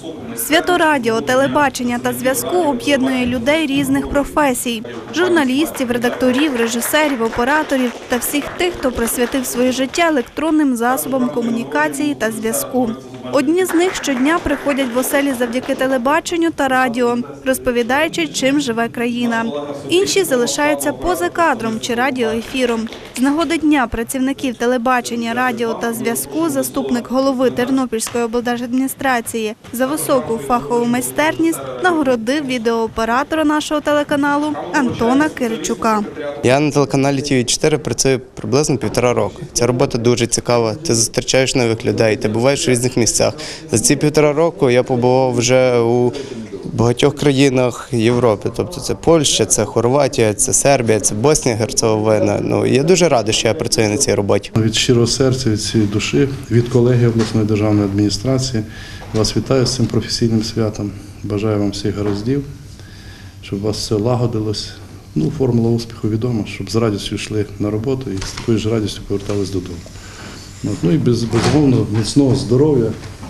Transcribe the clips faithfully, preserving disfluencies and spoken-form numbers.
Свято радіо, телебачення та зв'язку об'єднує людей різних професій – журналістів, редакторів, режисерів, операторів та всіх тих, хто присвятив своє життя електронним засобам комунікації та зв'язку. Одні з них щодня приходять в оселі завдяки телебаченню та радіо, розповідаючи, чим живе країна. Інші залишаються поза кадром чи радіоефіром. З нагоди Дня працівників телебачення, радіо та зв'язку заступник голови Тернопільської облдержадміністрації за високу фахову майстерність нагородив відеооператора нашого телеканалу Антона Киричука. Я на телеканалі Ті Ві чотири працюю приблизно півтора року. Ця робота дуже цікава, ти зустрічаєш нових людей, ти буваєш в різних місцях. За ці півтора року я побував вже у багатьох країнах Європи. Тобто це Польща, це Хорватія, це Сербія, це Боснія, Герцеговина. Ну, я дуже радий, що я працюю на цій роботі. Від щирого серця, від цієї душі, від колеги обласної державної адміністрації вас вітаю з цим професійним святом. Бажаю вам всіх гараздів, щоб у вас все лагодилось. Ну, формула успіху відома, щоб з радістю йшли на роботу і з такою ж радістю повертались додому. Ну і без, безумовно міцного здоров'я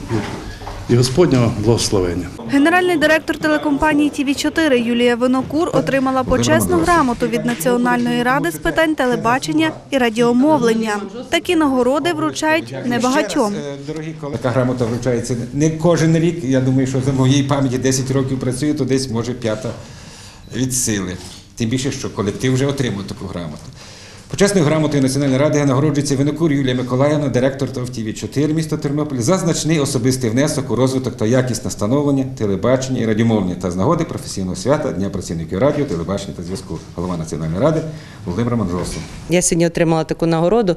і, і Господнього благословення. Генеральний директор телекомпанії Ті Ві чотири Юлія Винокур отримала почесну грамоту від Національної ради з питань телебачення і радіомовлення. Такі нагороди вручають небагатьом. Така грамота вручається не кожен рік. Я думаю, що за моєї пам'яті десять років працюю, то десь може п'ята від сили. Тим більше, що колектив вже отримав таку грамоту. Почесною грамотою Національної ради нагороджується Винокур Юлія Миколаївна, директор Ті Ві чотири міста Тернопіль, за значний особистий внесок у розвиток та якісне становлення, телебачення і радіомовлення та з нагоди професійного свята Дня працівників радіо, телебачення та зв'язку. Голова Національної ради Володимир Мандросов. Я сьогодні отримала таку нагороду,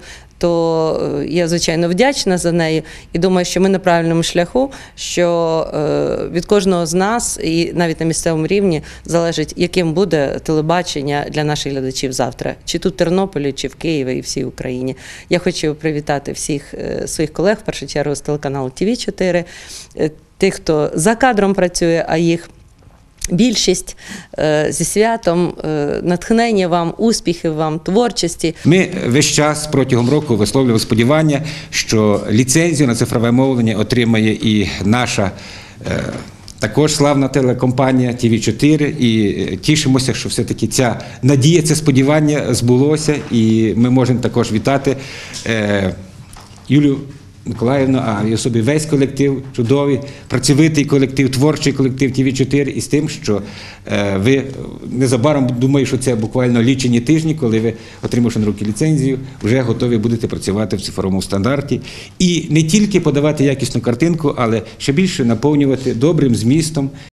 то я, звичайно, вдячна за неї і думаю, що ми на правильному шляху, що від кожного з нас і навіть на місцевому рівні залежить, яким буде телебачення для наших глядачів завтра. Чи тут в Тернополі, чи в Києві і всій Україні. Я хочу привітати всіх своїх колег, в першу чергу з телеканалу Ті Ві чотири, тих, хто за кадром працює, а їх більшість, зі святом, натхнення вам, успіхів вам, творчості. Ми весь час протягом року висловлювали сподівання, що ліцензію на цифрове мовлення отримає і наша також славна телекомпанія Ті Ві чотири, і тішимося, що все-таки ця надія, це сподівання збулося, і ми можемо також вітати е, Юлію Миколаївну, а і собі весь колектив, чудовий, працьовитий колектив, творчий колектив Ті Ві чотири, і з тим, що е, ви незабаром, думаю, що це буквально лічені тижні, коли ви, отримавши на руки ліцензію, вже готові будете працювати в цифровому стандарті. І не тільки подавати якісну картинку, але ще більше наповнювати добрим змістом